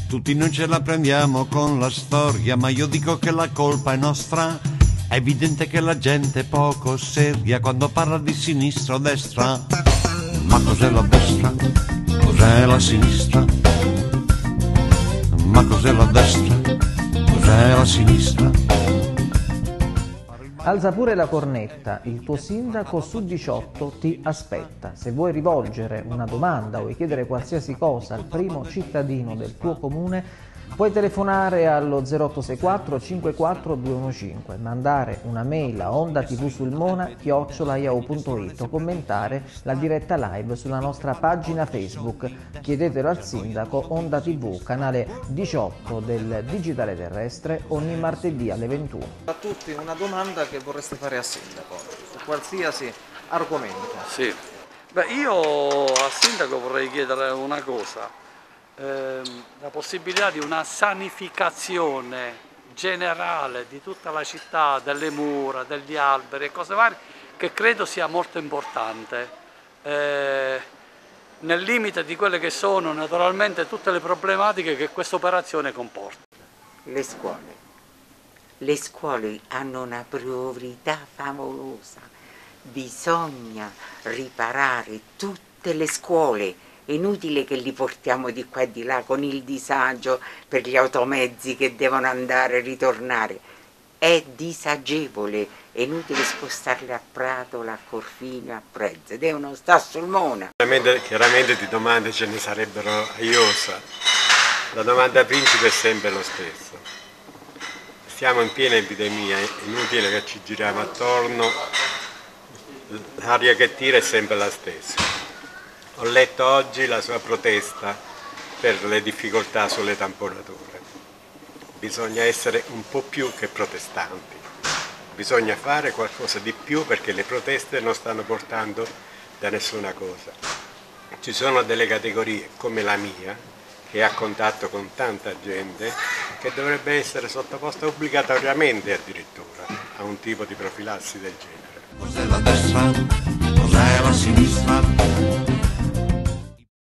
Tutti noi ce la prendiamo con la storia, ma io dico che la colpa è nostra. È evidente che la gente è poco seria quando parla di sinistra o destra. Ma cos'è la destra? Cos'è la sinistra? Ma cos'è la destra? Cos'è la sinistra? Alza pure la cornetta, il tuo sindaco su 18 ti aspetta. Se vuoi rivolgere una domanda o vuoi chiedere qualsiasi cosa al primo cittadino del tuo comune, puoi telefonare allo 0864 54 215, mandare una mail a ondatvsulmona@yahoo.it o commentare la diretta live sulla nostra pagina Facebook. Chiedetelo al sindaco. Onda TV, canale 18 del digitale terrestre, ogni martedì alle 21. A tutti una domanda che vorreste fare al sindaco, su qualsiasi argomento. Sì. Beh, io al sindaco vorrei chiedere una cosa. La possibilità di una sanificazione generale di tutta la città, delle mura, degli alberi e cose varie, che credo sia molto importante, nel limite di quelle che sono naturalmente tutte le problematiche che questa operazione comporta. Le scuole hanno una priorità favolosa, bisogna riparare tutte le scuole. È inutile che li portiamo di qua e di là con il disagio per gli automezzi che devono andare e ritornare. È disagevole, è inutile spostarli a Pratola, a Corfino, a Prezze, devono stare sul Mona. Chiaramente di domande ce ne sarebbero a iosa. La domanda principe è sempre lo stesso. Siamo in piena epidemia, è inutile che ci giriamo attorno, l'aria che tira è sempre la stessa. Ho letto oggi la sua protesta per le difficoltà sulle tamponature. Bisogna essere un po' più che protestanti, bisogna fare qualcosa di più perché le proteste non stanno portando da nessuna cosa. Ci sono delle categorie come la mia, che ha contatto con tanta gente, che dovrebbe essere sottoposta obbligatoriamente addirittura a un tipo di profilassi del genere. Cos'è la destra? Cos'è la sinistra?